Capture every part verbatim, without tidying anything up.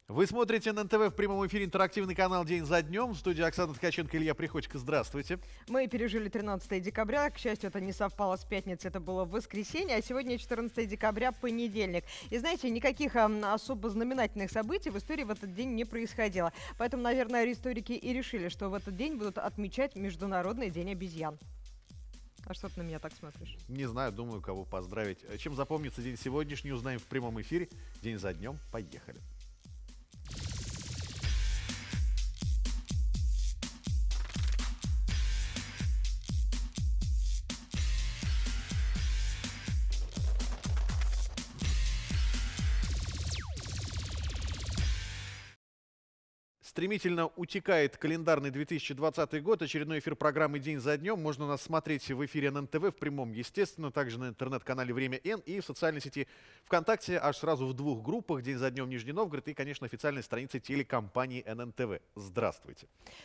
Вы смотрите эн эн тэ вэ в прямом эфире, интерактивный канал «День за днем». В студии Оксана Ткаченко, Илья Приходько. Здравствуйте. Мы пережили тринадцатое декабря. К счастью, это не совпало с пятницей, это было воскресенье. А сегодня четырнадцатое декабря, понедельник. И знаете, никаких а, особо знаменательных событий в истории в этот день не происходило. Поэтому, наверное, историки и решили, что в этот день будут отмечать Международный день обезьян. А что ты на меня так смотришь? Не знаю, думаю, кого поздравить. Чем запомнится день сегодняшний, узнаем в прямом эфире. День за днем. Поехали. Стремительно утекает календарный две тысячи двадцатый год. Очередной эфир программы «День за днем». Можно нас смотреть в эфире эн эн тэ вэ в прямом, естественно, также на интернет-канале «Время Н» и в социальной сети ВКонтакте аж сразу в двух группах «День за днем Нижний Новгород» и, конечно, официальной странице телекомпании эн эн тэ вэ. Здравствуйте.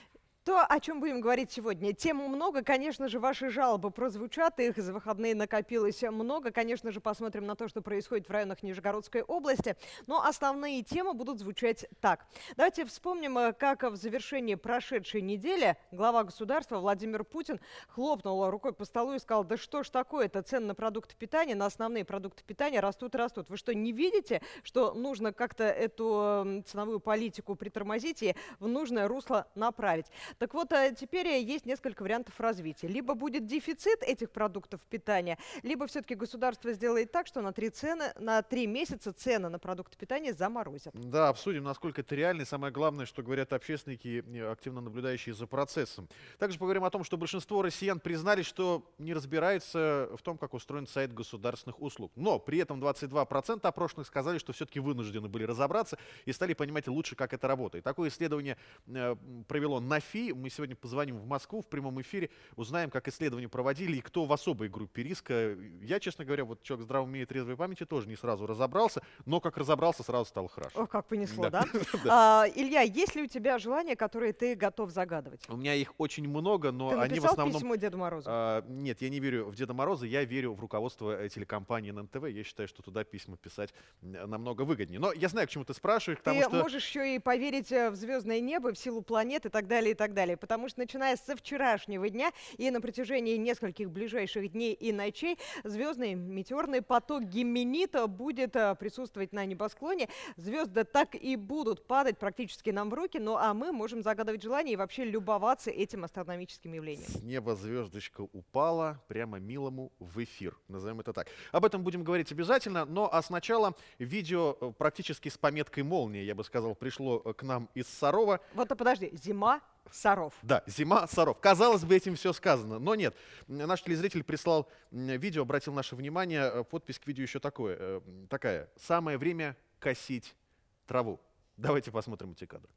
То, о чем будем говорить сегодня. Тем много, конечно же, ваши жалобы прозвучат, их за выходные накопилось много. Конечно же, посмотрим на то, что происходит в районах Нижегородской области. Но основные темы будут звучать так. Давайте вспомним, как в завершении прошедшей недели глава государства Владимир Путин хлопнул рукой по столу и сказал: да что ж такое-то, цены на продукты питания, на основные продукты питания растут и растут. Вы что, не видите, что нужно как-то эту ценовую политику притормозить и в нужное русло направить? Так вот, теперь есть несколько вариантов развития. Либо будет дефицит этих продуктов питания, либо все-таки государство сделает так, что на три, цены, на три месяца цены на продукты питания заморозят. Да, обсудим, насколько это реально. И самое главное, что говорят общественники, активно наблюдающие за процессом. Также поговорим о том, что большинство россиян признали, что не разбирается в том, как устроен сайт государственных услуг. Но при этом двадцать два процента опрошенных сказали, что все-таки вынуждены были разобраться и стали понимать лучше, как это работает. Такое исследование э, провело НАФИ. Мы сегодня позвоним в Москву в прямом эфире, узнаем, как исследование проводили и кто в особой группе риска. Я, честно говоря, вот человек здравым уме и трезвой памяти тоже не сразу разобрался, но как разобрался, сразу стало хорошо. Ох, как понесло, да? да? А, Илья, есть ли у тебя желания, которые ты готов загадывать? У меня их очень много, но ты они в основном... письмо Деду Морозу? А, нет, я не верю в Деда Мороза, я верю в руководство телекомпании эн эн тэ вэ. Я считаю, что туда письма писать намного выгоднее. Но я знаю, к чему ты спрашиваешь. Ты что... можешь еще и поверить в звездное небо, в силу планет и так далее, и так далее. Потому что начиная со вчерашнего дня и на протяжении нескольких ближайших дней и ночей звездный метеорный поток Гименита будет присутствовать на небосклоне. Звезды так и будут падать практически нам в руки, ну а мы можем загадывать желания и вообще любоваться этим астрономическим явлением. С неба звездочка упала прямо милому в эфир. Назовем это так. Об этом будем говорить обязательно, но а сначала видео практически с пометкой «Молния», я бы сказал, пришло к нам из Сарова. Вот, а подожди, зима, Саров. Да, зима, Саров. Казалось бы, этим все сказано, но нет. Наш телезритель прислал видео, обратил наше внимание, подпись к видео еще такое, такая: «Самое время косить траву». Давайте посмотрим эти кадры.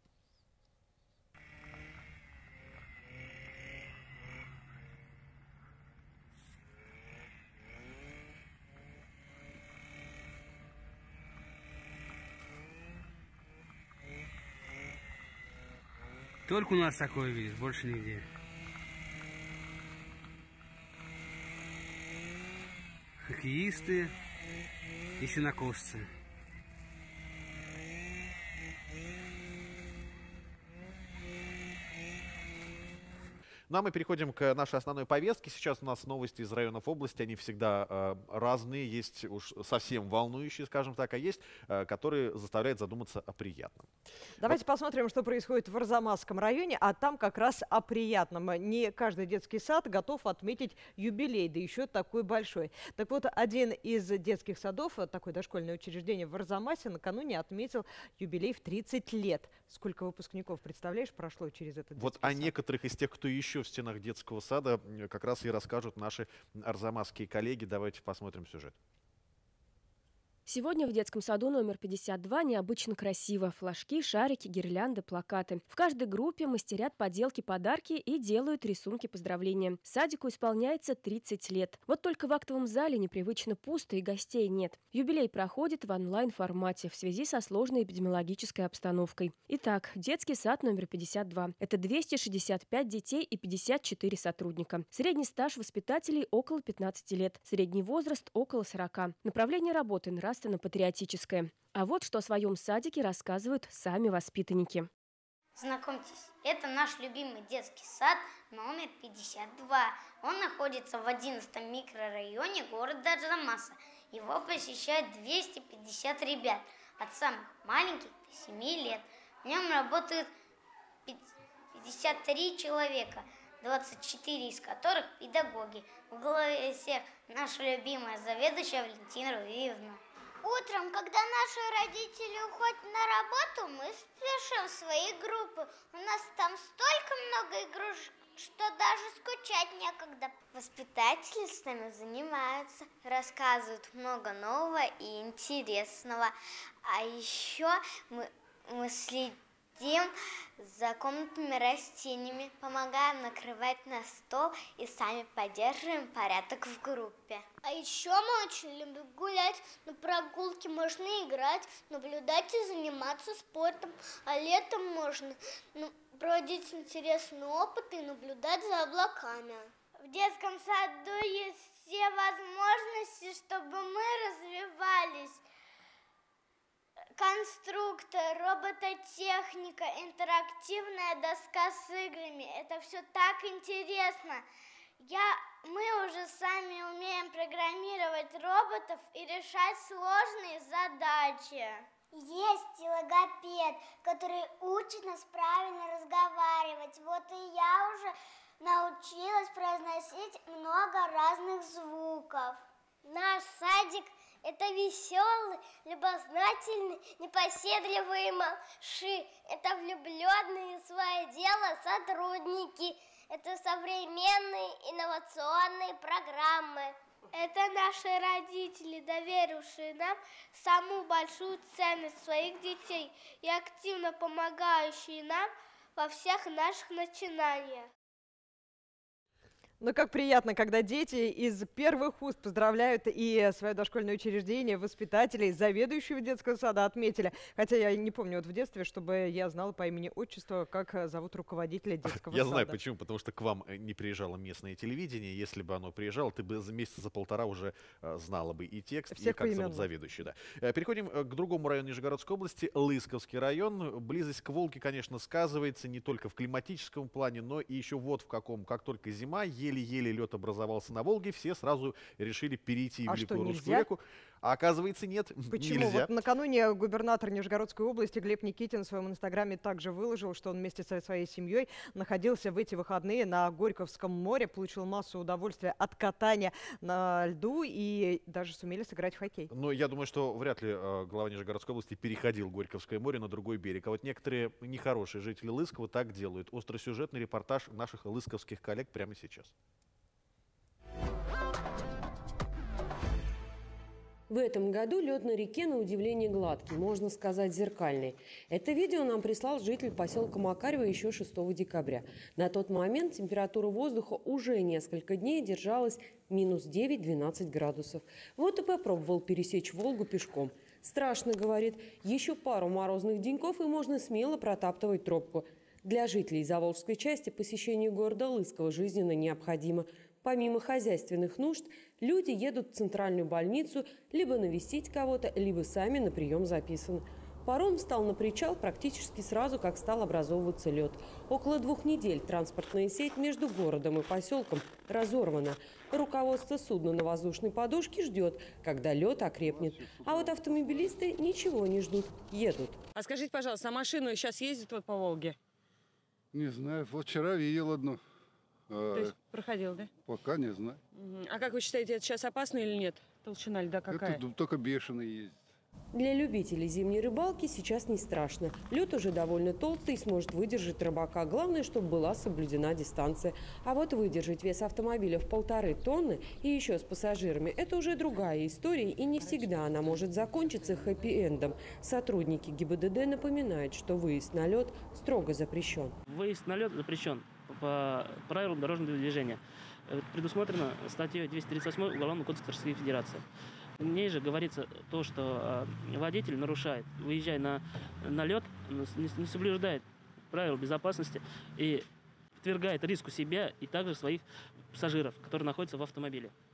Только у нас такое видишь, больше нигде. Хоккеисты и сенокосцы. Ну а мы переходим к нашей основной повестке. Сейчас у нас новости из районов области, они всегда э, разные, есть уж совсем волнующие, скажем так, а есть, э, которые заставляют задуматься о приятном. Давайте вот. посмотрим, что происходит в Арзамасском районе, а там как раз о приятном. Не каждый детский сад готов отметить юбилей, да еще такой большой. Так вот, один из детских садов, такое дошкольное учреждение в Арзамасе, накануне отметил юбилей в тридцать лет. Сколько выпускников, представляешь, прошло через этот детский Вот сад? о некоторых из тех, кто еще в стенах детского сада, как раз и расскажут наши арзамасские коллеги. Давайте посмотрим сюжет. Сегодня в детском саду номер пятьдесят два необычно красиво. Флажки, шарики, гирлянды, плакаты. В каждой группе мастерят поделки, подарки и делают рисунки поздравления. Садику исполняется тридцать лет. Вот только в актовом зале непривычно пусто и гостей нет. Юбилей проходит в онлайн-формате в связи со сложной эпидемиологической обстановкой. Итак, детский сад номер пятьдесят два. Это двести шестьдесят пять детей и пятьдесят четыре сотрудника. Средний стаж воспитателей около пятнадцати лет. Средний возраст около сорока. Направление работы — нравственная нравственно-патриотическое. А вот что о своем садике рассказывают сами воспитанники. Знакомьтесь, это наш любимый детский сад номер пятьдесят два. Он находится в одиннадцатом микрорайоне города Арзамаса. Его посещает двести пятьдесят ребят от самых маленьких до семи лет. В нем работают пятьдесят три человека, двадцать четыре из которых педагоги. В главе всех наша любимая заведующая Валентина Руиевна. Утром, когда наши родители уходят на работу, мы спешим в свои группы. У нас там столько много игрушек, что даже скучать некогда. Воспитатели с нами занимаются, рассказывают много нового и интересного. А еще мы, мы следим за комнатными растениями, помогаем накрывать на стол и сами поддерживаем порядок в группе. А еще мы очень любим гулять, на прогулке можно играть, наблюдать и заниматься спортом. А летом можно ну, проводить интересные опыты и наблюдать за облаками. В детском саду есть все возможности, чтобы мы развивались. Конструктор, робототехника, интерактивная доска с играми. Это все так интересно. Я, мы уже сами умеем программировать роботов и решать сложные задачи. Есть и логопед, который учит нас правильно разговаривать. Вот и я уже научилась произносить много разных звуков. Наш садик – это веселый, любознательный, непоседливые малыши. Это влюбленные в свое дело сотрудники. Это современные инновационные программы. Это наши родители, доверившие нам самую большую ценность своих детей и активно помогающие нам во всех наших начинаниях. Ну, как приятно, когда дети из первых уст поздравляют и свое дошкольное учреждение, воспитателей, заведующего детского сада отметили. Хотя я не помню вот в детстве, чтобы я знала по имени-отчеству, как зовут руководителя детского я сада. Я знаю почему, потому что к вам не приезжало местное телевидение. Если бы оно приезжало, ты бы за месяца за полтора уже э, знала бы и текст, Всех и как поименно. зовут заведующий. Да. Э, переходим к другому району Нижегородской области, Лысковский район. Близость к Волге, конечно, сказывается не только в климатическом плане, но и еще вот в каком. Как только зима, еле-еле лед образовался на Волге, все сразу решили перейти в а Великую что, Русскую нельзя? реку. А оказывается, нет, Почему? нельзя. Вот накануне губернатор Нижегородской области Глеб Никитин в своем инстаграме также выложил, что он вместе со своей семьей находился в эти выходные на Горьковском море, получил массу удовольствия от катания на льду и даже сумели сыграть в хоккей. Но я думаю, что вряд ли э, глава Нижегородской области переходил Горьковское море на другой берег. А вот некоторые нехорошие жители Лыскова так делают. Остросюжетный репортаж наших лысковских коллег прямо сейчас. В этом году лед на реке, на удивление, гладкий, можно сказать, зеркальный. Это видео нам прислал житель поселка Макарева еще шестого декабря. На тот момент температура воздуха уже несколько дней держалась минус девять-двенадцать градусов. Вот и попробовал пересечь Волгу пешком. Страшно, говорит, еще пару морозных деньков и можно смело протаптывать тропку. Для жителей Заволжской части посещение города Лысково жизненно необходимо. Помимо хозяйственных нужд, люди едут в центральную больницу либо навестить кого-то, либо сами на прием записаны. Паром встал на причал практически сразу, как стал образовываться лед. Около двух недель транспортная сеть между городом и поселком разорвана. Руководство судна на воздушной подушке ждет, когда лед окрепнет. А вот автомобилисты ничего не ждут, едут. А скажите, пожалуйста, а машина сейчас ездит вот по Волге? Не знаю, вот вчера видел одну. То есть проходил, да? Пока не знаю. Угу. А как вы считаете, это сейчас опасно или нет? Толщина льда какая? Это только бешеный ездит. Для любителей зимней рыбалки сейчас не страшно. Лед уже довольно толстый и сможет выдержать рыбака. Главное, чтобы была соблюдена дистанция. А вот выдержать вес автомобиля в полторы тонны и еще с пассажирами – это уже другая история, и не всегда она может закончиться хэппи-эндом. Сотрудники ГИБДД напоминают, что выезд на лед строго запрещен. Выезд на лед запрещен по правилам дорожного движения. Предусмотрено статьей двести тридцать восемь Уголовного кодекса Российской Федерации. В ней же говорится то, что водитель нарушает, выезжая на, на лед, не, не соблюдает правил безопасности и подвергает риску себя и также своих пассажиров, которые находятся в автомобиле.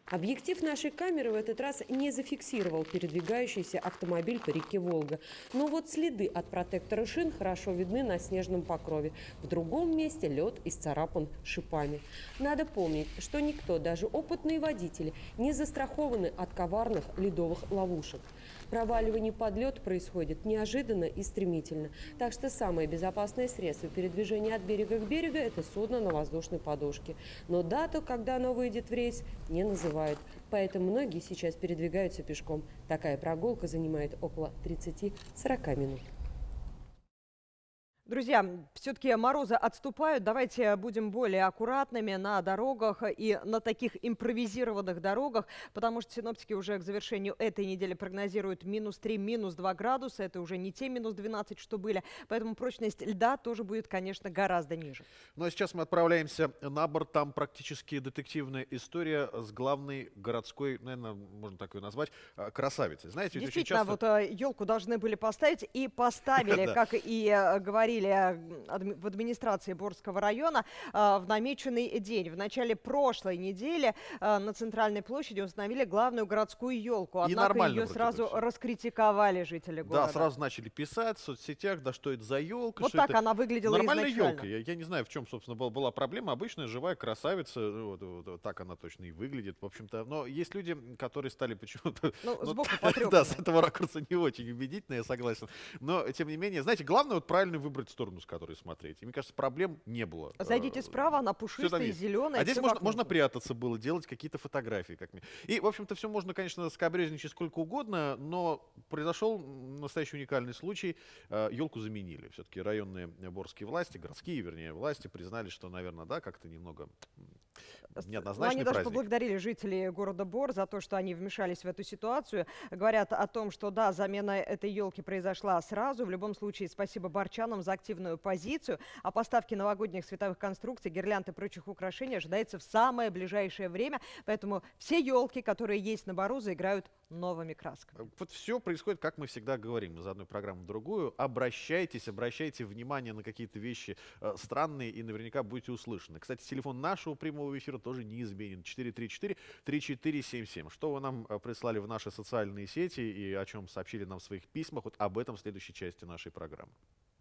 Объектив нашей камеры в этот раз не зафиксировал передвигающийся автомобиль по реке Волга. Но вот следы от протектора шин хорошо видны на снежном покрове. В другом месте лед исцарапан шипами. Надо помнить, что никто, даже опытные водители, не застрахованы от коварных ледовых ловушек. Проваливание под лед происходит неожиданно и стремительно. Так что самое безопасное средство передвижения от берега к берегу – это судно на воздушной подушке. Но дату, когда оно выйдет в рейс, не называют. Поэтому многие сейчас передвигаются пешком. Такая прогулка занимает около тридцати-сорока минут. Друзья, все-таки морозы отступают. Давайте будем более аккуратными на дорогах и на таких импровизированных дорогах, потому что синоптики уже к завершению этой недели прогнозируют минус три, минус два градуса. Это уже не те минус двенадцать, что были. Поэтому прочность льда тоже будет, конечно, гораздо ниже. Ну а сейчас мы отправляемся на борт. Там практически детективная история с главной городской, наверное, можно так ее назвать, красавицей. Знаете, ведь очень Действительно, часто... вот елку должны были поставить и поставили, как и говорили в администрации Борского района, в намеченный день. В начале прошлой недели на центральной площади установили главную городскую елку. Однако ее сразу раскритиковали жители города. Да, сразу начали писать в соцсетях, да что это за елка. Вот так она выглядела нормальная изначально. елка. Я, я не знаю, в чем, собственно, была, была проблема. Обычная живая красавица, вот, вот, вот так она точно и выглядит, в общем-то. Но есть люди, которые стали почему-то... Ну, сбоку потрепаны. Да, с этого ракурса не очень убедительно, я согласен. Но, тем не менее, знаете, главное вот правильно выбрать сторону, с которой смотреть. И мне кажется, проблем не было. Зайдите справа, она пушистая, зеленая. А здесь можно, можно прятаться было, делать какие-то фотографии. Как мне. И, в общем-то, все можно, конечно, скабрезничать сколько угодно, но произошел настоящий уникальный случай. Елку заменили. Все-таки районные борские власти, городские, вернее, власти признали, что, наверное, да, как-то немного неоднозначный Они даже праздник. поблагодарили жителей города Бор за то, что они вмешались в эту ситуацию. Говорят о том, что да, замена этой елки произошла сразу. В любом случае, спасибо борчанам за активную позицию. О поставке новогодних световых конструкций, гирлянд и прочих украшений ожидается в самое ближайшее время. Поэтому все елки, которые есть на Бору, заиграют новыми красками. Вот все происходит, как мы всегда говорим, из одной программы в другую. Обращайтесь, обращайте внимание на какие-то вещи э, странные, и наверняка будете услышаны. Кстати, телефон нашего прямого эфира тоже неизменен. четыре три четыре три четыре семь семь. Что вы нам э, прислали в наши социальные сети и о чем сообщили нам в своих письмах, вот об этом в следующей части нашей программы.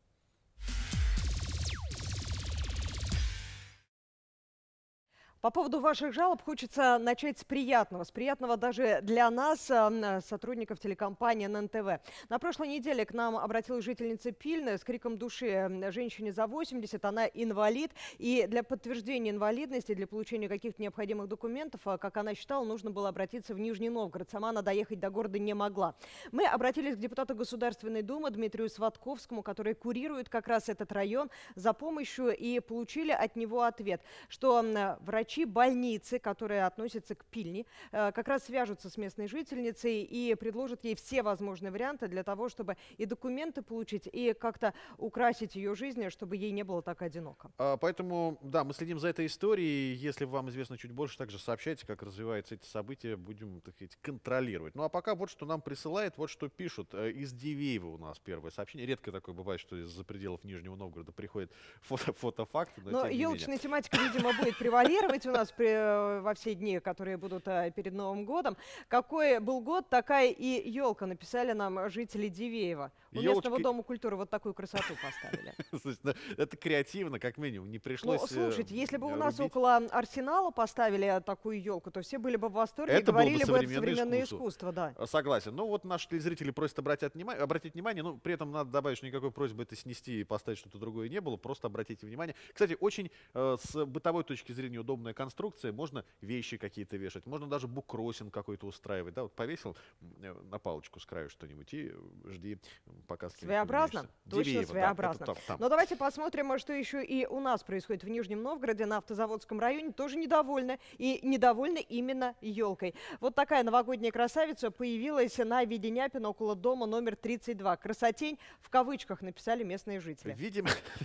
По поводу ваших жалоб хочется начать с приятного. С приятного даже для нас, сотрудников телекомпании эн эн тэ вэ. На прошлой неделе к нам обратилась жительница Пильны с криком души. Женщине за восемьдесят, она инвалид. И для подтверждения инвалидности, для получения каких-то необходимых документов, как она считала, нужно было обратиться в Нижний Новгород. Сама она доехать до города не могла. Мы обратились к депутату Государственной Думы Дмитрию Сватковскому, который курирует как раз этот район, за помощью, и получили от него ответ, что врачи больницы, которые относятся к Пильне, как раз свяжутся с местной жительницей и предложат ей все возможные варианты для того, чтобы и документы получить, и как-то украсить ее жизнь, чтобы ей не было так одиноко. А, поэтому, да, мы следим за этой историей. Если вам известно чуть больше, также сообщайте, как развиваются эти события, будем, так сказать, контролировать. Ну а пока вот что нам присылает, вот что пишут. Из Дивеева у нас первое сообщение. Редко такое бывает, что из-за пределов Нижнего Новгорода приходят фото фотофакты. Но, но елочная тематика, видимо, будет превалировать у нас при, во все дни, которые будут а, перед Новым годом. Какой был год, такая и елка, написали нам жители Дивеева. У Ёлочки... местного дома культуры вот такую красоту поставили. Это креативно, как минимум, не пришлось. Ну, слушайте, если бы у нас около Арсенала поставили такую елку, то все были бы в восторге и это говорили бы, бы это современное искусство. Да. Согласен. Ну вот наши телезрители просят обратить внимание, обратить внимание, но при этом надо добавить, что никакой просьбы это снести и поставить что-то другое не было, просто обратите внимание. Кстати, очень э, с бытовой точки зрения удобная конструкция, можно вещи какие-то вешать, можно даже буккроссинг какой-то устраивать, да, вот повесил на палочку с краю что-нибудь и жди, пока с кем-то своеобразно, точно Дивеева, своеобразно. Да, это там. Но давайте посмотрим, что еще и у нас происходит в Нижнем Новгороде, на Автозаводском районе, тоже недовольны, и недовольны именно елкой. Вот такая новогодняя красавица появилась на Веденяпино около дома номер тридцать два. Красотень в кавычках написали местные жители. Видимо,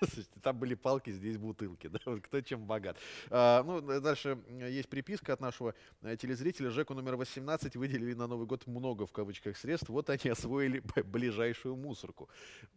Там были палки, здесь бутылки. Да? Вот кто чем богат. А, ну, дальше есть приписка от нашего телезрителя. ЖЭКу номер восемнадцать выделили на Новый год много, в кавычках, средств. Вот они освоили ближайшую мусорку.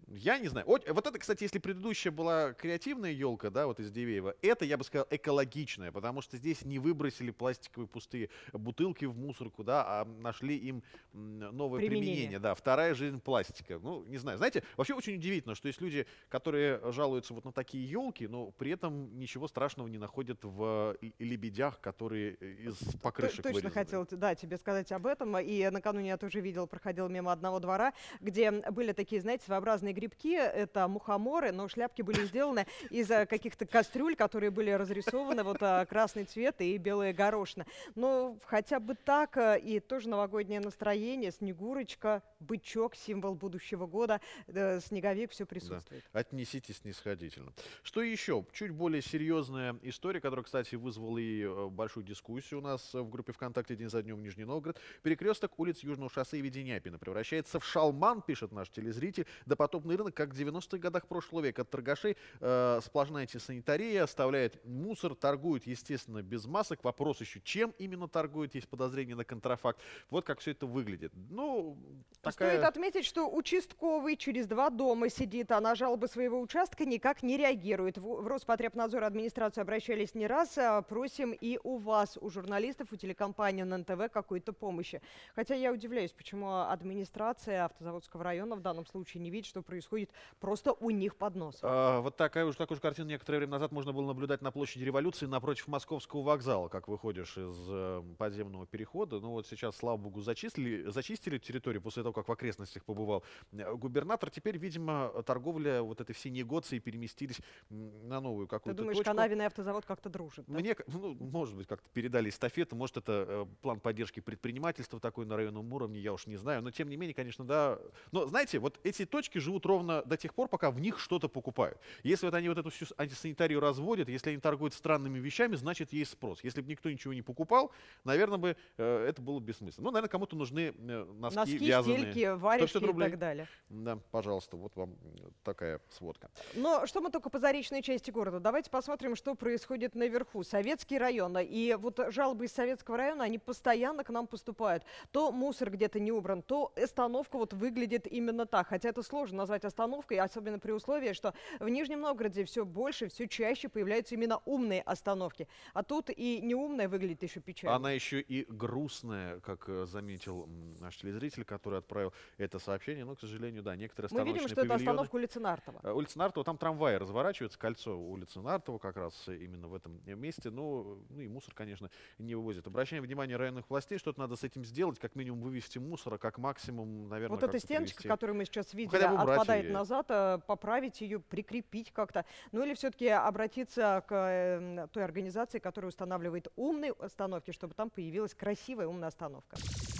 Я не знаю. Вот это, кстати, если предыдущая была креативная елка, да, вот из Дивеева, это, я бы сказал, экологичная, потому что здесь не выбросили пластиковые пустые бутылки в мусорку, да, а нашли им новое применение. применение да, вторая жизнь пластика. Ну, не знаю. Знаете, вообще очень удивительно, что есть люди, которые жалуются вот на такие елки, но при этом ничего страшного не находят в лебедях, которые из покрышек Точно вырезаны. хотела, да, тебе сказать об этом. И накануне я тоже видел, проходил мимо одного двора, где были такие, знаете, своеобразные грибки. Это мухоморы, но шляпки были сделаны из каких-то кастрюль, которые были разрисованы вот красный цвет и белая горошина. Но хотя бы так, и тоже новогоднее настроение, снегурочка, бычок, символ будущего года, снеговик, все присутствует. Да. Отнеситесь снисходительно. Что еще? Чуть более серьезная история, которая, кстати, вызвала и большую дискуссию у нас в группе ВКонтакте «День за днем» Нижний Новгород. Перекресток улиц Южного шоссе и Веденяпина превращается в шалман, пишет наш телезритель. Допотопный рынок, как в девяностых годах прошлого века. От торгашей э, сплошная антисанитария, оставляет мусор, торгуют, естественно, без масок. Вопрос еще, чем именно торгуют, есть подозрение на контрафакт. Вот как все это выглядит. Ну, такая... Стоит отметить, что участковый через два дома сидит, а на жалобы своего участка никак не реагирует. В Роспотребнадзор и администрацию обращались не раз. Просим и у вас, у журналистов, у телекомпании эн эн тэ вэ какой-то помощи. Хотя я удивляюсь, почему администрация Автозаводского района в данном случае не видит, что происходит просто у них под носом. А, вот такая уж такую же картину некоторое время назад можно было наблюдать на площади Революции напротив Московского вокзала, как выходишь из э, подземного перехода. Ну вот сейчас, слава богу, зачислили, зачистили территорию после того, как в окрестностях побывал губернатор. Теперь, видимо, торговля, вот этой все негоции переместились на новую какую-то Ты думаешь, точку. Канавин и Автозавод как-то дружат? Да? Мне, ну, может быть, как-то передали эстафету, может, это э, план поддержки предпринимательства такой на районном уровне, я уж не знаю. Но, тем не менее, конечно, да. Но, знаете, вот эти точки живут ровно до тех пор, пока в них что-то покупают. Если вот они вот эту всю антисанитарию разводят, если они торгуют странными вещами, значит, есть спрос. Если бы никто ничего не покупал, наверное, бы э, это было бессмысленно. Ну, наверное, кому-то нужны э, носки, носки вязаные. стельки, варежки и так далее. Да, пожалуйста, вот вам такая сводка. Но что мы только по заречной части города. Давайте посмотрим, что происходит наверху. Советский район. И вот жалобы из Советского района, они постоянно к нам поступают. То мусор где-то не убран, то остановка вот выглядит именно так. Хотя это сложно назвать остановкой, особенно при условии, что в Нижнем Новгороде все больше, все чаще появляются именно умные остановки. А тут и неумная выглядит еще печально. Она еще и грустная, как заметил наш телезритель, который отправил это сообщение. Но, к сожалению, да, некоторые остановочные Мы видим, что павильоны... это остановка улицы Нартова. Улица Нартова, там трамваи разворачиваются, кольцо улицы Нартова как раз именно в этом месте. Ну, ну и мусор, конечно, не вывозят. Обращаем внимание районных властей, что-то надо с этим сделать, как минимум вывести мусор, а как максимум, наверное, вот эта стеночка, привести... которую мы сейчас видели, ну, отпадает ее. назад, поправить ее, прикрепить как-то. Ну или все-таки обратиться к э, той организации, которая устанавливает умные остановки, чтобы там появилась красивая умная остановка.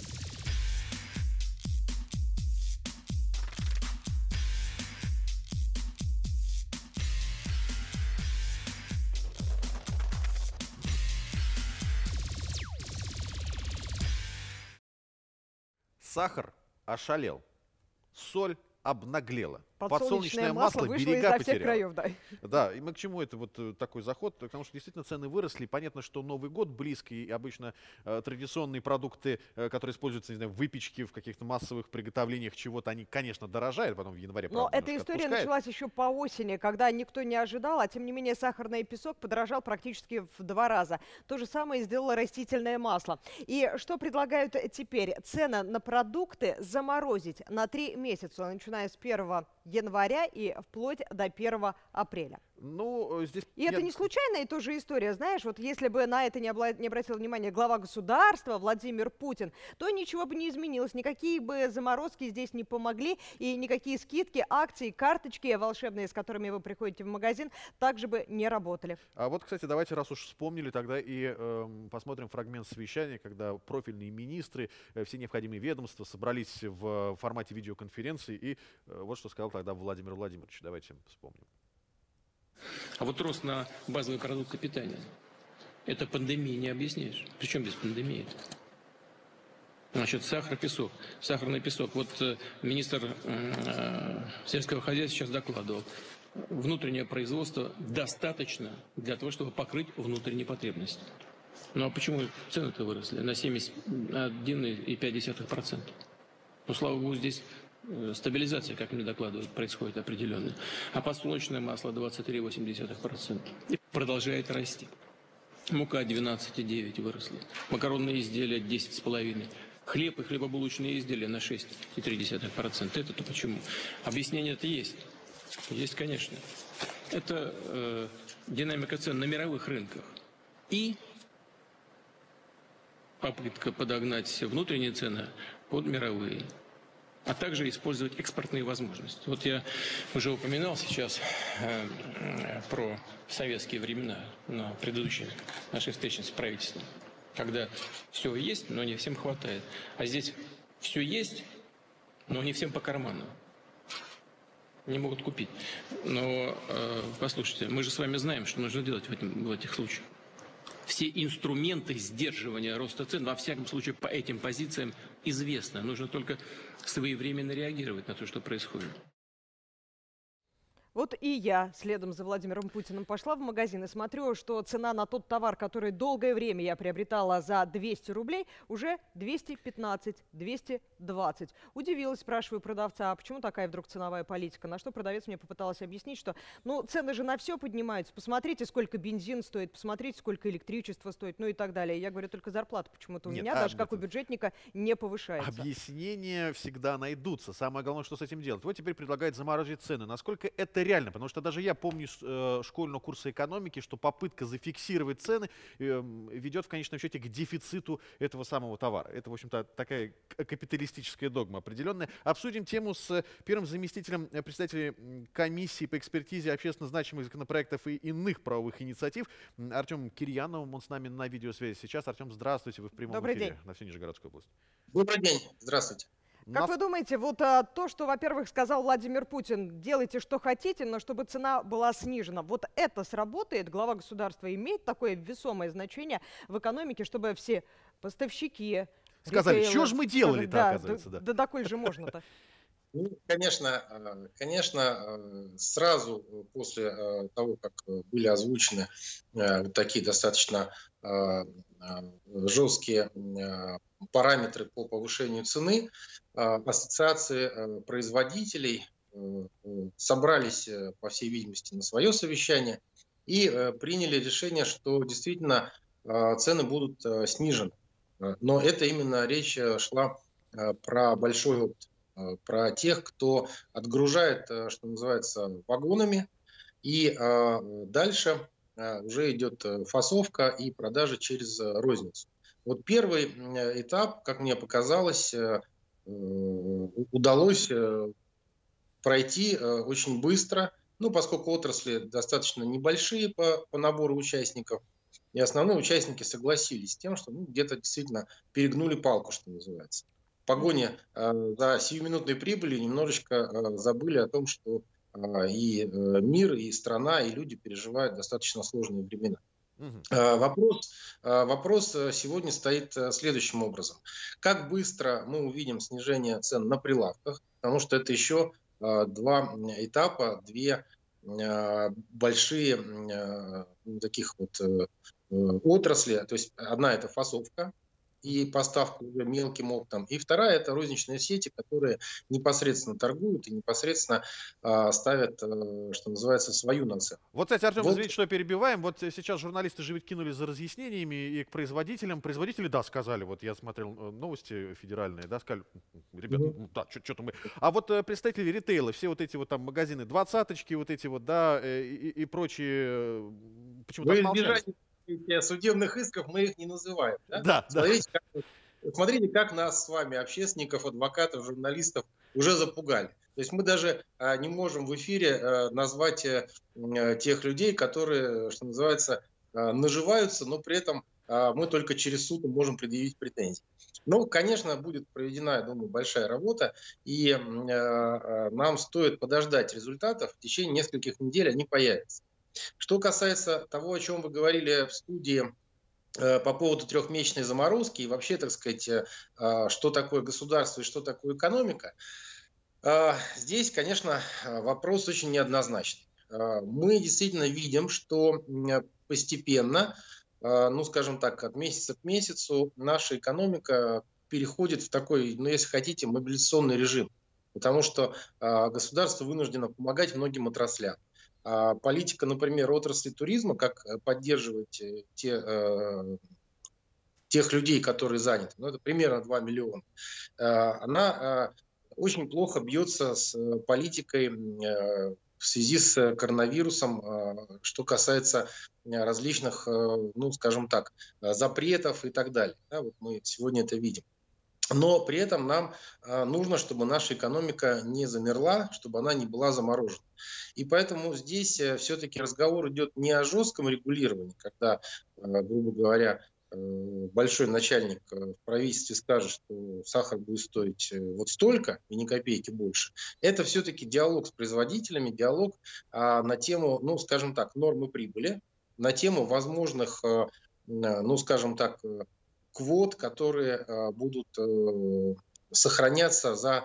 Сахар ошалел, соль обнаглела. Подсолнечное масло вышло изо всех краев, да. Да, и мы к чему это вот такой заход? Потому что действительно цены выросли. Понятно, что Новый год близкий, и обычно э, традиционные продукты, э, которые используются, не знаю, в выпечке, в каких-то массовых приготовлениях чего-то, они, конечно, дорожают, потом в январе, Но правда, эта история отпускает. началась еще по осени, когда никто не ожидал, а тем не менее сахарный песок подорожал практически в два раза. То же самое сделало растительное масло. И что предлагают теперь? Цены на продукты заморозить на три месяца, начиная с первого января и вплоть до первого апреля. Ну, здесь... И это не случайная тоже история. Знаешь, вот если бы на это не, обла... не обратил внимание глава государства Владимир Путин, то ничего бы не изменилось. Никакие бы заморозки здесь не помогли, и никакие скидки, акции, карточки волшебные, с которыми вы приходите в магазин, также бы не работали. А вот, кстати, давайте, раз уж вспомнили, тогда и э, посмотрим фрагмент совещания, когда профильные министры, э, все необходимые ведомства собрались в формате видеоконференции. И э, вот что сказал тогда Владимир Владимирович. Давайте вспомним. А вот рост на базовые продукты питания, это пандемией не объяснишь. Причем без пандемии? Значит, сахар, песок. Сахарный песок. Вот э, министр э, сельского хозяйства сейчас докладывал. Внутреннее производство достаточно для того, чтобы покрыть внутренние потребности. Ну а почему цены-то выросли на семьдесят один и пять десятых процента? Ну, слава богу, здесь стабилизация, как мне докладывают, происходит определенная. А подсолнечное масло двадцать три и восемь десятых процента. И продолжает расти. Мука двенадцать и девять десятых выросла. Макаронные изделия десять и пять десятых. Хлеб и хлебобулочные изделия на шесть и три десятых процента. Это-то почему? Объяснение-то есть. Есть, конечно. Это э, динамика цен на мировых рынках. И попытка подогнать внутренние цены под мировые, а также использовать экспортные возможности. Вот я уже упоминал сейчас э, про советские времена на предыдущей нашей встрече с правительством, когда все есть, но не всем хватает. А здесь все есть, но не всем по карману. Не могут купить. Но э, послушайте, мы же с вами знаем, что нужно делать в, этом, в этих случаях. Все инструменты сдерживания роста цен, во всяком случае, по этим позициям известны. Нужно только своевременно реагировать на то, что происходит. Вот и я следом за Владимиром Путиным пошла в магазин и смотрю, что цена на тот товар, который долгое время я приобретала за двести рублей, уже двести пятнадцать — двести двадцать. Удивилась, спрашиваю продавца, а почему такая вдруг ценовая политика? На что продавец мне попытался объяснить, что ну цены же на все поднимаются. Посмотрите, сколько бензин стоит, посмотрите, сколько электричество стоит, ну и так далее. Я говорю, только зарплата почему-то у Нет, меня, а даже как у это- бюджетника, не повышается. Объяснения всегда найдутся. Самое главное, что с этим делать. Вот теперь предлагает заморозить цены. Насколько это реально? Потому что даже я помню с э, школьного курса экономики, что попытка зафиксировать цены э, ведет в конечном счете к дефициту этого самого товара. Это, в общем-то, такая к- капиталистическая догма определенная. Обсудим тему с первым заместителем э, председателя м, комиссии по экспертизе общественно значимых законопроектов и иных правовых инициатив м, Артемом Кирьяновым. Он с нами на видеосвязи сейчас. Артем, здравствуйте. Вы в прямом Добрый эфире день. на всю Нижегородскую область. Добрый день, здравствуйте. Как На- вы думаете, вот а, то, что, во-первых, сказал Владимир Путин, делайте, что хотите, но чтобы цена была снижена, вот это сработает? Глава государства имеет такое весомое значение в экономике, чтобы все поставщики, Сказали, ритейлы, что ж мы делали-то, да, оказывается, да. Да, да доколе же можно-то? Ну, конечно, э, конечно, э, сразу после э, того, как э, были озвучены э, вот такие достаточно э, э, жесткие э, параметры по повышению цены, э, ассоциации э, производителей э, э, собрались, э, по всей видимости, на свое совещание и э, приняли решение, что действительно э, цены будут э, снижены. Э, Но это именно речь э, шла э, про большой опыт. э, Про тех, кто отгружает, э, что называется, вагонами, и э, дальше э, уже идет э, фасовка и продажа через э, розницу. Вот первый э, этап, как мне показалось, э, э, удалось э, пройти э, очень быстро, ну, поскольку отрасли достаточно небольшие по, по набору участников, и основные участники согласились с тем, что ну, где-то действительно перегнули палку, что называется. В погоне э, за сиюминутной прибылью немножечко э, забыли о том, что э, и э, мир, и страна, и люди переживают достаточно сложные времена. Мгм. Э, Вопрос, э, вопрос э, сегодня стоит э, следующим образом. Как быстро мы увидим снижение цен на прилавках, потому что это еще э, два этапа, две э, большие э, таких вот э, э, отрасли. То есть одна это фасовка и поставка уже мелким оптом, и вторая это розничные сети, которые непосредственно торгуют и непосредственно э, ставят, э, что называется, свою наценку. Вот, кстати, Артем, Вот. извините, что перебиваем. Вот э, сейчас журналисты же ведь кинулись за разъяснениями и к производителям. Производители, да, сказали, вот я смотрел э, новости федеральные, да, сказали, ребята, Мгм. ну, да, что-то мы... А вот э, представители ритейла, все вот эти вот там магазины, двадцаточки, вот эти вот, да, э, и, и прочие, э, почему-то Во отмолчались. избежание судебных исков мы их не называем. Да? Да, да. Смотрите, как, смотрите, как нас с вами, общественников, адвокатов, журналистов, уже запугали. То есть мы даже а, не можем в эфире а, назвать а, тех людей, которые, что называется, а, наживаются, но при этом а, мы только через суд можем предъявить претензии. Ну, конечно, будет проведена, я думаю, большая работа, и а, а, нам стоит подождать результатов. В течение нескольких недель они появятся. Что касается того, о чем вы говорили в студии по поводу трехмесячной заморозки и вообще, так сказать, что такое государство и что такое экономика, здесь, конечно, вопрос очень неоднозначный. Мы действительно видим, что постепенно, ну, скажем так, от месяца к месяцу наша экономика переходит в такой, ну, если хотите, мобилизационный режим, потому что государство вынуждено помогать многим отраслям. А политика, например, отрасли туризма, как поддерживать те, тех людей, которые заняты, ну, это примерно два миллиона, она очень плохо бьется с политикой в связи с коронавирусом, что касается различных, ну, скажем так, запретов и так далее. Да, вот мы сегодня это видим. Но при этом нам нужно, чтобы наша экономика не замерла, чтобы она не была заморожена. И поэтому здесь все-таки разговор идет не о жестком регулировании, когда, грубо говоря, большой начальник в правительстве скажет, что сахар будет стоить вот столько и ни копейки больше. Это все-таки диалог с производителями, диалог на тему, ну, скажем так, нормы прибыли, на тему возможных, ну, скажем так, квот, которые э, будут э, сохраняться за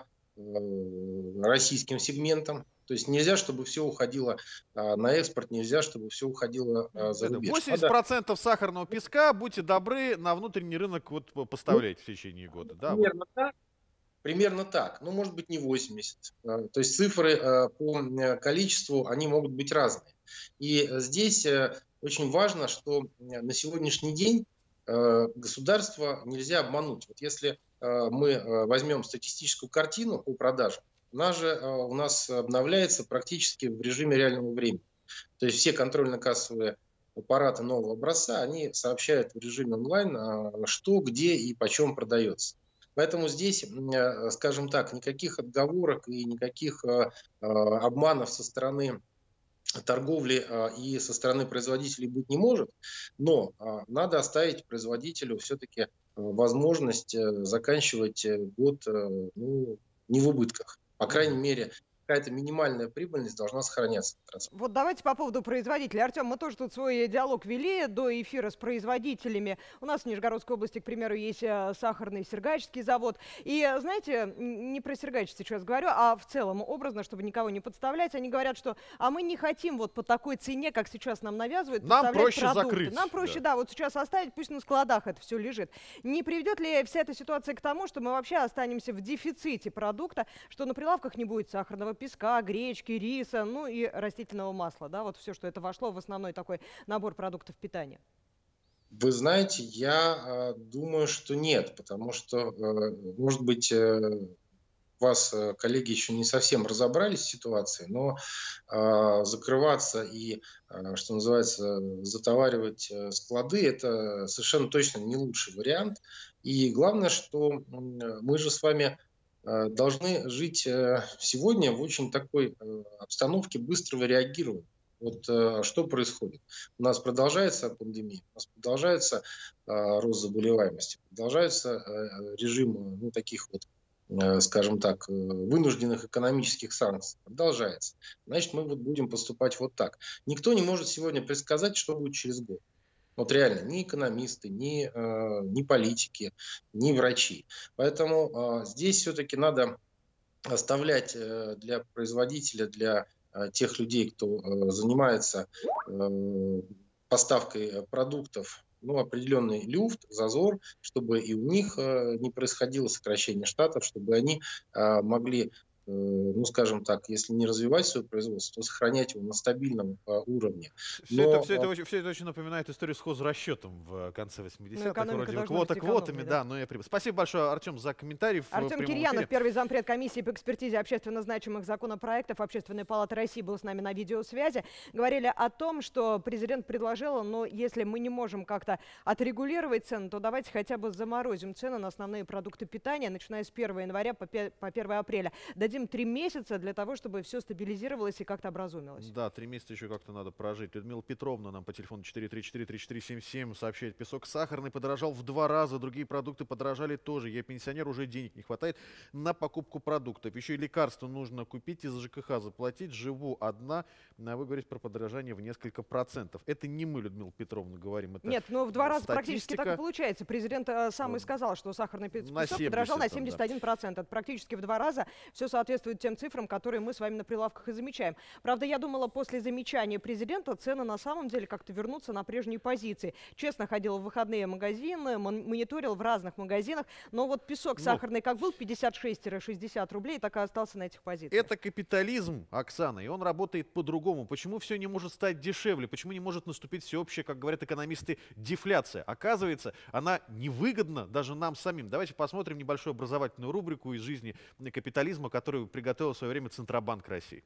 э, российским сегментом. То есть нельзя, чтобы все уходило э, на экспорт, нельзя, чтобы все уходило э, за рубеж. восемьдесят процентов сахарного песка, будьте добры, на внутренний рынок вот поставлять, ну, в течение года. Да, примерно, вот. так, примерно так. Ну, может быть, не восемьдесят. Э, то есть цифры э, по количеству, они могут быть разные. И здесь э, очень важно, что на сегодняшний день государство нельзя обмануть. Вот если мы возьмем статистическую картину по продажам, она же у нас обновляется практически в режиме реального времени. То есть все контрольно-кассовые аппараты нового образца, они сообщают в режиме онлайн, что, где и почем продается. Поэтому здесь, скажем так, никаких отговорок и никаких обманов со стороны торговли и со стороны производителей быть не может, но надо оставить производителю все-таки возможность заканчивать год, ну, не в убытках. По крайней мере, какая-то минимальная прибыльность должна сохраняться. Вот давайте по поводу производителей. Артем, мы тоже тут свой диалог вели до эфира с производителями. У нас в Нижегородской области, к примеру, есть сахарный Сергачский завод. И, знаете, не про Сергачий сейчас говорю, а в целом образно, чтобы никого не подставлять, они говорят, что а мы не хотим вот по такой цене, как сейчас нам навязывают, нам проще продукты. Закрыть. Нам проще, да. да, вот сейчас оставить, пусть на складах это все лежит. Не приведет ли вся эта ситуация к тому, что мы вообще останемся в дефиците продукта, что на прилавках не будет сахарного песка, гречки, риса, ну и растительного масла, да, вот все, что это вошло в основной такой набор продуктов питания? Вы знаете, я э, думаю, что нет, потому что, э, может быть, э, вас, э, коллеги, еще не совсем разобрались в ситуации, но э, закрываться и, э, что называется, затоваривать э, склады – это совершенно точно не лучший вариант. И главное, что э, мы же с вами должны жить сегодня в очень такой обстановке быстрого реагирования. Вот что происходит? У нас продолжается пандемия, у нас продолжается рост заболеваемости, продолжается режим, ну, таких вот, скажем так, вынужденных экономических санкций. Продолжается. Значит, мы вот будем поступать вот так. Никто не может сегодня предсказать, что будет через год. Вот реально, ни экономисты, ни, э, ни политики, ни врачи. Поэтому э, здесь все-таки надо оставлять э, для производителя, для э, тех людей, кто э, занимается э, поставкой продуктов, ну, определенный люфт, зазор, чтобы и у них э, не происходило сокращение штатов, чтобы они э, могли, ну, скажем так, если не развивать свое производство, то сохранять его на стабильном а, уровне. Все, Но, это, все, это очень, все это очень напоминает историю с хозрасчетом в конце восьмидесятых. Вроде квота квотами, да, но я прибыл. Спасибо большое, Артем, за комментарий. Артем Кирьянов, первый зампред комиссии по экспертизе общественно значимых законопроектов Общественной палаты России, был с нами на видеосвязи. Говорили о том, что президент предложил, но если мы не можем как-то отрегулировать цены, то давайте хотя бы заморозим цены на основные продукты питания, начиная с первого января по первое апреля. Дадим необходим три месяца для того, чтобы все стабилизировалось и как-то образумилось. Да, три месяца еще как-то надо прожить. Людмила Петровна нам по телефону четыре три четыре три четыре семь семь сообщает: песок сахарный подорожал в два раза, другие продукты подорожали тоже. Я пенсионер, уже денег не хватает на покупку продуктов. Еще и лекарства нужно купить, из ЖКХ заплатить. Живу одна. А вы говорите про подорожание в несколько процентов. Это не мы, Людмила Петровна, говорим. Это Нет, но в два раза статистика. практически так и получается. Президент э, сам и сказал, что сахарный песок На семьдесят, подорожал на там, семьдесят да. один процент. Это практически в два раза. Все соответствует тем цифрам, которые мы с вами на прилавках и замечаем. Правда, я думала, после замечания президента цены на самом деле как-то вернутся на прежние позиции. Честно, ходила в выходные магазины, мон- мониторил в разных магазинах. Но вот песок Но... сахарный как был пятьдесят шесть - шестьдесят рублей, так и остался на этих позициях. Это капитализм, Оксана, и он работает по-другому. Почему все не может стать дешевле? Почему не может наступить всеобщая, как говорят экономисты, дефляция? Оказывается, она невыгодна даже нам самим. Давайте посмотрим небольшую образовательную рубрику из жизни капитализма, которую приготовил в свое время Центробанк России.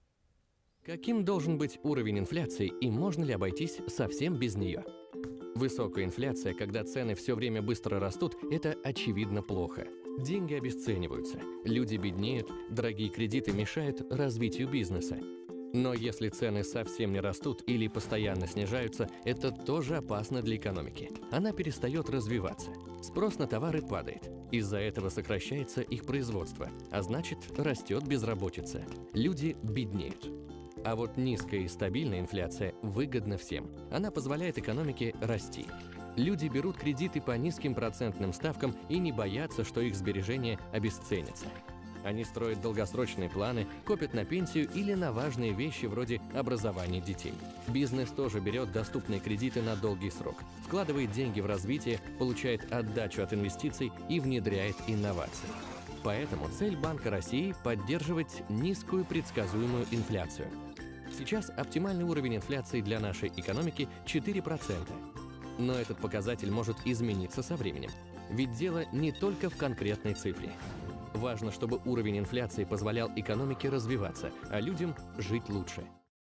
Каким должен быть уровень инфляции и можно ли обойтись совсем без нее? Высокая инфляция, когда цены все время быстро растут, это очевидно плохо. Деньги обесцениваются, люди беднеют, дорогие кредиты мешают развитию бизнеса. Но если цены совсем не растут или постоянно снижаются, это тоже опасно для экономики. Она перестает развиваться. Спрос на товары падает. Из-за этого сокращается их производство, а значит, растет безработица. Люди беднеют. А вот низкая и стабильная инфляция выгодна всем. Она позволяет экономике расти. Люди берут кредиты по низким процентным ставкам и не боятся, что их сбережения обесценятся. Они строят долгосрочные планы, копят на пенсию или на важные вещи вроде образования детей. Бизнес тоже берет доступные кредиты на долгий срок, вкладывает деньги в развитие, получает отдачу от инвестиций и внедряет инновации. Поэтому цель Банка России – поддерживать низкую предсказуемую инфляцию. Сейчас оптимальный уровень инфляции для нашей экономики – четыре процента. Но этот показатель может измениться со временем. Ведь дело не только в конкретной цифре. Важно, чтобы уровень инфляции позволял экономике развиваться, а людям жить лучше.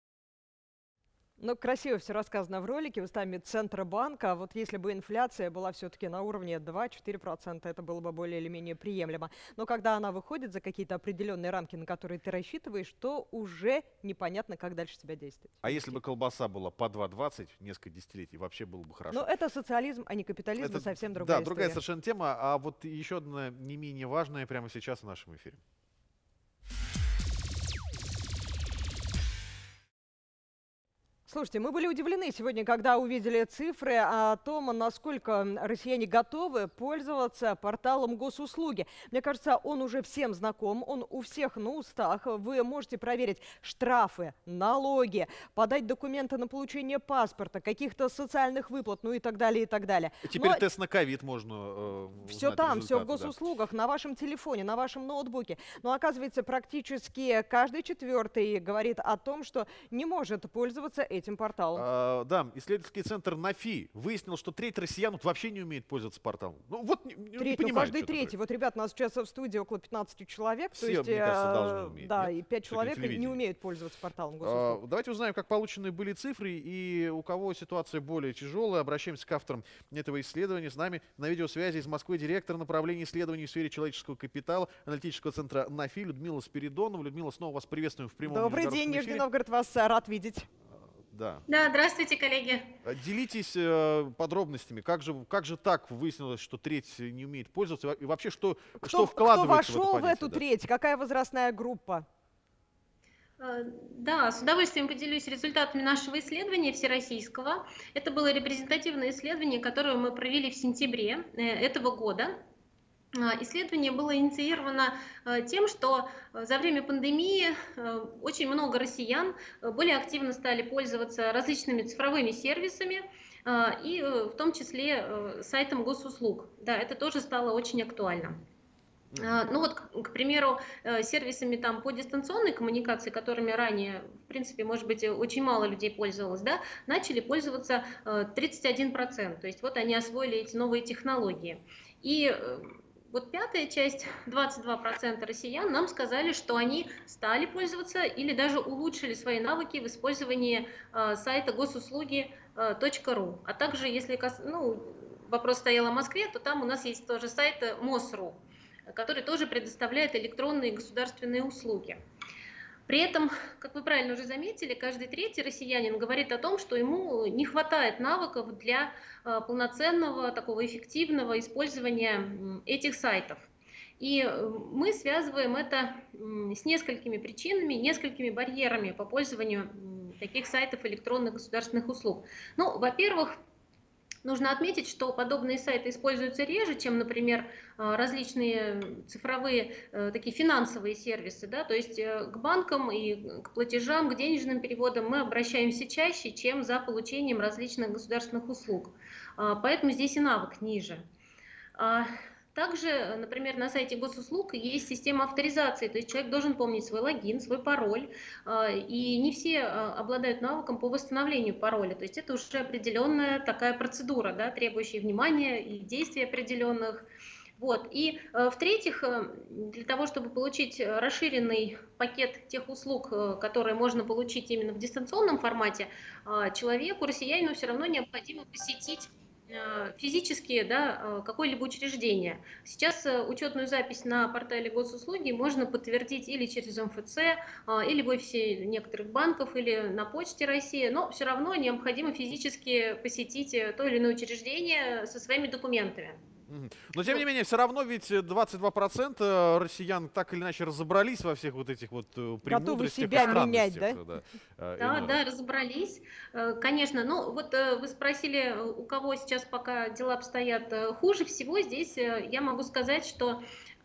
Ну, красиво все рассказано в ролике устами Центробанка. А вот если бы инфляция была все-таки на уровне два-четыре процента, это было бы более или менее приемлемо. Но когда она выходит за какие-то определенные рамки, на которые ты рассчитываешь, то уже непонятно, как дальше себя действовать. А если бы колбаса была по два двадцать несколько десятилетий, вообще было бы хорошо. Но это социализм, а не капитализм, это совсем другая Да, история. другая совершенно тема. А вот еще одна не менее важная прямо сейчас в нашем эфире. Слушайте, мы были удивлены сегодня, когда увидели цифры о том, насколько россияне готовы пользоваться порталом госуслуги. Мне кажется, он уже всем знаком, он у всех на устах. Вы можете проверить штрафы, налоги, подать документы на получение паспорта, каких-то социальных выплат, ну и так далее, и так далее. Теперь Но тест на ковид можно э, все там, все в госуслугах, да. На вашем телефоне, на вашем ноутбуке. Но оказывается, практически каждый четвертый говорит о том, что не может пользоваться этим порталом. А, да, исследовательский центр НАФИ выяснил, что треть россиян вот вообще не умеет пользоваться порталом. Ну вот не, не Треть, понимают, ну, каждый что третий. такое. Вот, ребят, у нас сейчас в студии около пятнадцати человек. Все, то есть, мне кажется, э, должны уметь. Да, Нет? и пять Всё-таки человек не умеют пользоваться порталом госуслуг. А, давайте узнаем, как получены были цифры и у кого ситуация более тяжелая. Обращаемся к авторам этого исследования. С нами на видеосвязи из Москвы директор направления исследований в сфере человеческого капитала аналитического центра НАФИ Людмила Спиридонова. Людмила, снова вас приветствуем в прямом Добрый день, Нижний Новгород, вас рад видеть. Да. Да, здравствуйте, коллеги. Делитесь э, подробностями. Как же, как же так выяснилось, что треть не умеет пользоваться? И вообще, что, Кто, что вкладывается кто вошел в это понятие, в эту да? треть? Какая возрастная группа? Да, с удовольствием поделюсь результатами нашего исследования всероссийского. Это было репрезентативное исследование, которое мы провели в сентябре этого года. Исследование было инициировано тем, что за время пандемии очень много россиян более активно стали пользоваться различными цифровыми сервисами, и в том числе сайтом госуслуг. Да, это тоже стало очень актуально. Ну вот, к, к примеру, сервисами там по дистанционной коммуникации, которыми ранее, в принципе, может быть, очень мало людей пользовалось, да, начали пользоваться тридцать один процент. То есть вот они освоили эти новые технологии. И вот пятая часть, двадцать два процента россиян, нам сказали, что они стали пользоваться или даже улучшили свои навыки в использовании э, сайта госуслуги точка ру. А также, если ну, вопрос стоял о Москве, то там у нас есть тоже сайт МОС точка ру. который тоже предоставляет электронные государственные услуги. При этом, как вы правильно уже заметили, каждый третий россиянин говорит о том, что ему не хватает навыков для полноценного, такого эффективного использования этих сайтов. И мы связываем это с несколькими причинами, несколькими барьерами по пользованию таких сайтов электронных государственных услуг. Ну, во-первых, нужно отметить, что подобные сайты используются реже, чем, например, различные цифровые такие финансовые сервисы. Да? То есть к банкам и к платежам, к денежным переводам мы обращаемся чаще, чем за получением различных государственных услуг. Поэтому здесь и навык ниже. Также, например, на сайте госуслуг есть система авторизации, то есть человек должен помнить свой логин, свой пароль, и не все обладают навыком по восстановлению пароля, то есть это уже определенная такая процедура, да, требующая внимания и действий определенных. Вот. И в-третьих, для того, чтобы получить расширенный пакет тех услуг, которые можно получить именно в дистанционном формате, человеку, россиянину все равно необходимо посетить физически, да, какое-либо учреждение. Сейчас учетную запись на портале госуслуги можно подтвердить или через эм эф цэ, или в офисе некоторых банков, или на почте России, но все равно необходимо физически посетить то или иное учреждение со своими документами. Но тем не менее, все равно ведь двадцать два процента россиян так или иначе разобрались во всех вот этих вот премудростях. Готовы себя менять, да? Да, да, да, разобрались. Конечно, ну вот вы спросили, у кого сейчас пока дела обстоят хуже всего. Здесь я могу сказать, что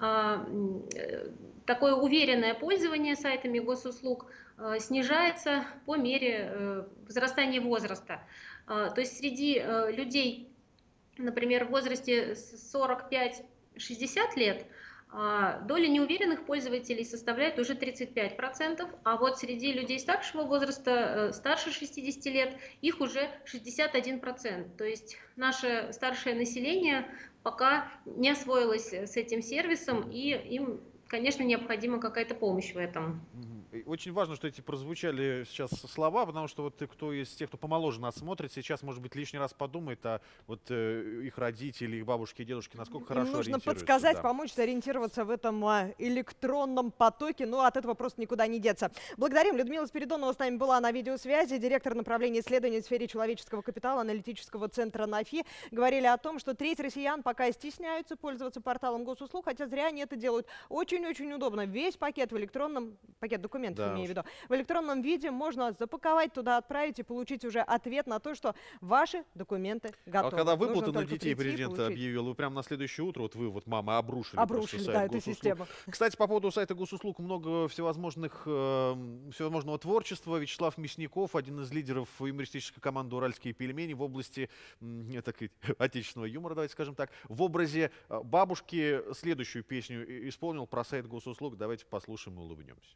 такое уверенное пользование сайтами госуслуг снижается по мере возрастания возраста. То есть среди людей, например, в возрасте сорок пять — шестьдесят лет, доля неуверенных пользователей составляет уже тридцать пять процентов, а вот среди людей старшего возраста, старше шестидесяти лет, их уже шестьдесят один процент. То есть наше старшее население пока не освоилось с этим сервисом, и им, конечно, необходима какая-то помощь в этом. Очень важно, что эти прозвучали сейчас слова, потому что вот кто из тех, кто помоложе нас смотрит, сейчас, может быть, лишний раз подумает, а вот э, их родители, их бабушки и дедушки, насколько хорошо Им нужно ориентируются. подсказать, Да. помочь сориентироваться в этом а, электронном потоке, но от этого просто никуда не деться. Благодарим. Людмила Спиридонова с нами была на видеосвязи, директор направления исследований в сфере человеческого капитала аналитического центра НАФИ. Говорили о том, что треть россиян пока стесняются пользоваться порталом госуслуг, хотя зря они это делают. Очень-очень удобно. Весь пакет в электронном, пакет документов, да, имею в виду, в электронном виде можно запаковать, туда отправить и получить уже ответ на то, что ваши документы готовы. А вот когда выплаты Нужно на детей президент получить. объявил, вы прямо на следующее утро, вот вы, вот мама, обрушили. Обрушили, да, эту систему. Кстати, по поводу сайта госуслуг много всевозможных, э, всевозможного творчества. Вячеслав Мясников, один из лидеров юмористической команды «Уральские пельмени» в области э, так, отечественного юмора, давайте скажем так, в образе бабушки следующую песню исполнил про сайт госуслуг. Давайте послушаем и улыбнемся.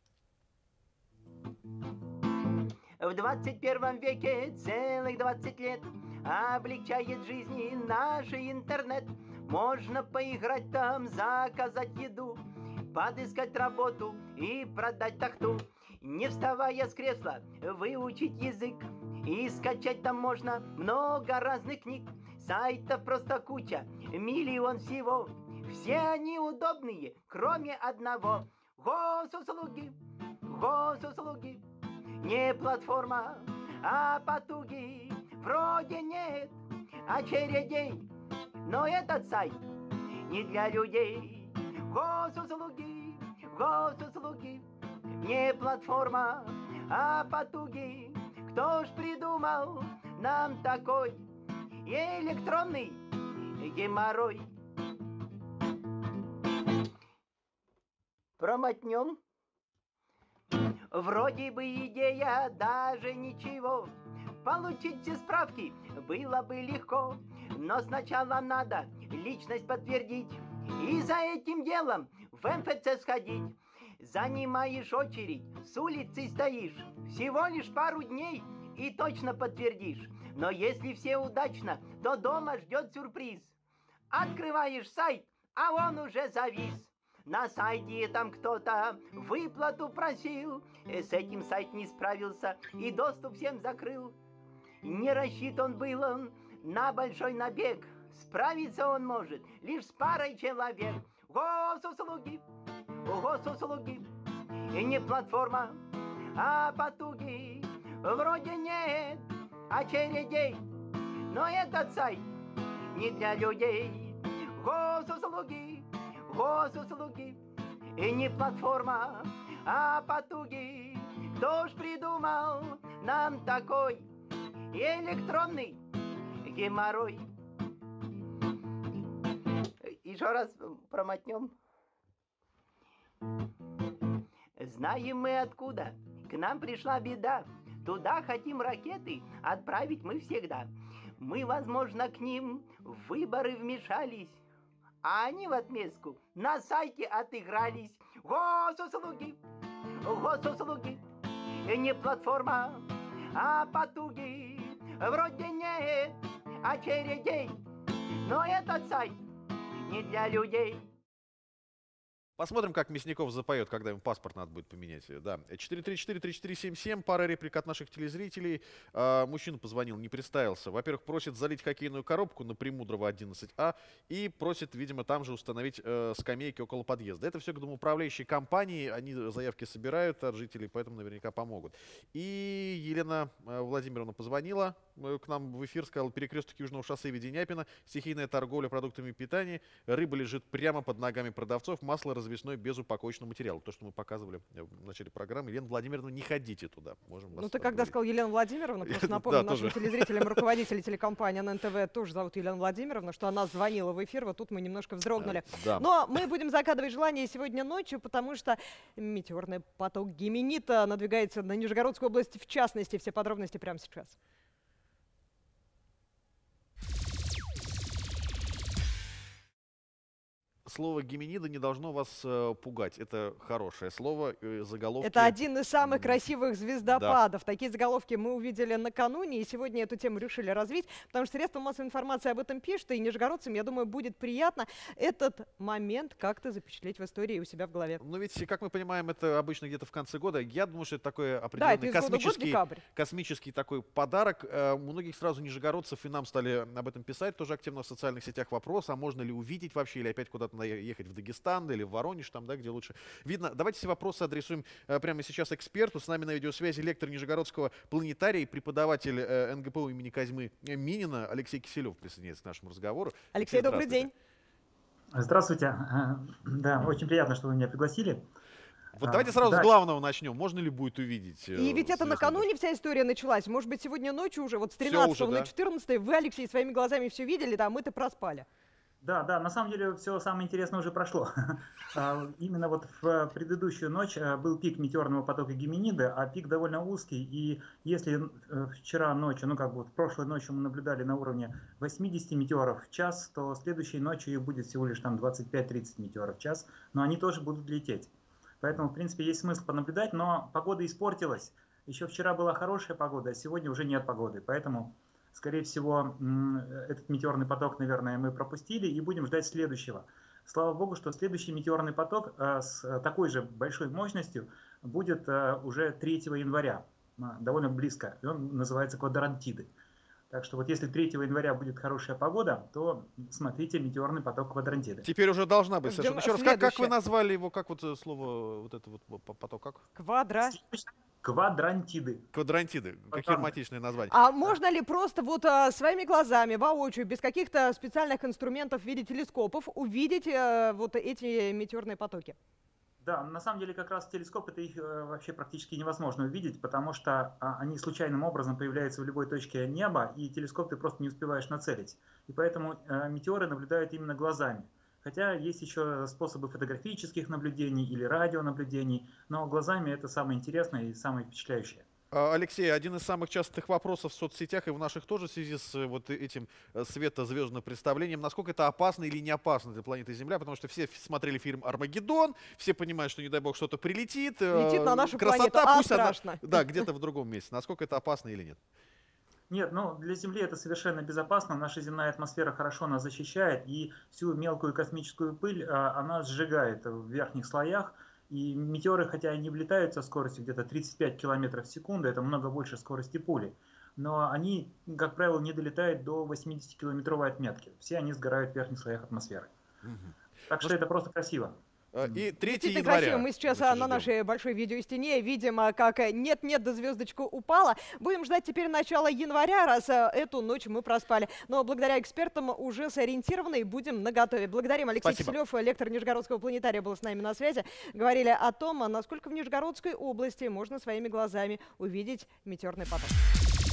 В двадцать первом веке целых двадцать лет облегчает жизни наш интернет. Можно поиграть там, заказать еду, подыскать работу и продать тахту. Не вставая с кресла, выучить язык, и скачать там можно много разных книг. Сайтов просто куча, миллион всего. Все они удобные, кроме одного. Госуслуги, госуслуги, не платформа, а потуги. Вроде нет очередей, но этот сайт не для людей. Госуслуги, госуслуги, не платформа, а потуги. Кто ж придумал нам такой электронный геморрой? Промотнем. Вроде бы идея даже ничего. Получить все справки было бы легко. Но сначала надо личность подтвердить. И за этим делом в эм эф цэ сходить. Занимаешь очередь, с улицы стоишь. Всего лишь пару дней и точно подтвердишь. Но если все удачно, то дома ждет сюрприз. Открываешь сайт, а он уже завис. На сайте там кто-то выплату просил. С этим сайт не справился и доступ всем закрыл. Не рассчитан был он на большой набег. Справиться он может лишь с парой человек. Госуслуги, госуслуги, и не платформа, а потуги. Вроде нет очередей, но этот сайт не для людей. Госуслуги, госуслуги, и не платформа, а потуги. Кто ж придумал нам такой электронный геморрой? Еще раз промотнем. Знаем мы откуда, к нам пришла беда. Туда хотим ракеты отправить мы всегда. Мы, возможно, к ним в выборы вмешались, а они в отместку на сайте отыгрались. Госуслуги, госуслуги, не платформа, а потуги. Вроде нет очередей, но этот сайт не для людей. Посмотрим, как Мясников запоет, когда ему паспорт надо будет поменять. Да. четыре три четыре три четыре семь семь. Пара реплик от наших телезрителей. А, мужчина позвонил, не представился. Во-первых, просит залить хоккейную коробку на Премудрого одиннадцать А и просит, видимо, там же установить э, скамейки около подъезда. Это все, к домоуправляющей компании. Они заявки собирают от жителей, поэтому наверняка помогут. И Елена э, Владимировна позвонила э, к нам в эфир, сказала: перекресток Южного шоссе Веденяпина, стихийная торговля продуктами питания, рыба лежит прямо под ногами продавцов, масло развесной без упаковочного материала. То, что мы показывали в начале программы. Елена Владимировна, не ходите туда. Можем ну, ты когда сказал Елена Владимировна, просто напомню нашим телезрителям, руководителя телекомпании эн эн тэ вэ тоже зовут Елена Владимировна, что она звонила в эфир, вот тут мы немножко вздрогнули. Да. Но мы будем загадывать желание сегодня ночью, потому что метеорный поток Геминита надвигается на Нижегородскую область в частности. Все подробности прямо сейчас. Слово «геминида» не должно вас э, пугать. Это хорошее слово, э, заголовки. Это один из самых красивых звездопадов. Да. Такие заголовки мы увидели накануне, и сегодня эту тему решили развить, потому что средства массовой информации об этом пишут, и нижегородцам, я думаю, будет приятно этот момент как-то запечатлеть в истории у себя в голове. Но ведь, как мы понимаем, это обычно где-то в конце года. Я думаю, что это такой определенный да, это космический, год, космический такой подарок. Э, у многих сразу нижегородцев, и нам стали об этом писать, тоже активно в социальных сетях вопрос, а можно ли увидеть вообще, или опять куда-то ехать в Дагестан или в Воронеж, там, да, где лучше видно. Давайте все вопросы адресуем э, прямо сейчас эксперту. С нами на видеосвязи лектор Нижегородского планетария и преподаватель э, эн гэ пэ у имени Козьмы Минина Алексей Киселев присоединяется к нашему разговору. Алексей, добрый день. Здравствуйте. Да, очень приятно, что вы меня пригласили. Вот а, давайте сразу да. с главного начнем. Можно ли будет увидеть? И ведь это накануне вся история началась. Может быть, сегодня ночью уже, вот с тринадцатого на четырнадцатое, вы, Алексей, своими глазами все видели, да, мы-то проспали. Да, да, на самом деле все самое интересное уже прошло. Именно вот в предыдущую ночь был пик метеорного потока Геминиды, а пик довольно узкий. И если вчера ночью, ну как бы вот прошлой ночью мы наблюдали на уровне восьмидесяти метеоров в час, то следующей ночью их будет всего лишь там двадцать пять тридцать метеоров в час, но они тоже будут лететь. Поэтому, в принципе, есть смысл понаблюдать, но погода испортилась. Еще вчера была хорошая погода, а сегодня уже нет погоды, поэтому... Скорее всего, этот метеорный поток, наверное, мы пропустили и будем ждать следующего. Слава богу, что следующий метеорный поток с такой же большой мощностью будет уже третьего января, довольно близко. И он называется Квадрантиды. Так что вот если третьего января будет хорошая погода, то смотрите метеорный поток Квадрантиды. Теперь уже должна быть совершенно. Еще раз, как, как вы назвали его, как вот слово, вот это вот поток, как? Квадра. Квадрантиды. Квадрантиды. Какие романтичные названия. А можно ли просто вот а, своими глазами, воочию, без каких-то специальных инструментов в виде телескопов, увидеть а, вот эти метеорные потоки? Да, на самом деле как раз телескоп-то их э, вообще практически невозможно увидеть, потому что а, они случайным образом появляются в любой точке неба, и телескоп ты просто не успеваешь нацелить. И поэтому э, метеоры наблюдают именно глазами. Хотя есть еще способы фотографических наблюдений или радионаблюдений, но глазами это самое интересное и самое впечатляющее. Алексей, один из самых частых вопросов в соцсетях и в наших тоже в связи с вот этим светозвездным представлением, насколько это опасно или не опасно для планеты Земля, потому что все смотрели фильм «Армагеддон», все понимают, что, не дай бог, что-то прилетит. Летит на нашу красота, планету, а пусть страшно. Она, да, где-то в другом месте. Насколько это опасно или нет? Нет, ну для Земли это совершенно безопасно. Наша земная атмосфера хорошо нас защищает, и всю мелкую космическую пыль она сжигает в верхних слоях. И метеоры, хотя и не влетают со скоростью где-то тридцать пять километров в секунду, это много больше скорости пули, но они, как правило, не долетают до восьмидесятикилометровой отметки. Все они сгорают в верхних слоях атмосферы. Так что это просто красиво. И третьего Действительно января. красиво. Мы сейчас а, на нашей большой видеостене видим, а, как нет-нет, да звездочка упала. Будем ждать теперь начала января, раз а, эту ночь мы проспали. Но благодаря экспертам уже сориентированы и будем наготове. Благодарим. Алексей Спасибо. Киселев, лектор Нижегородского планетария, был с нами на связи. Говорили о том, насколько в Нижегородской области можно своими глазами увидеть метеорный поток.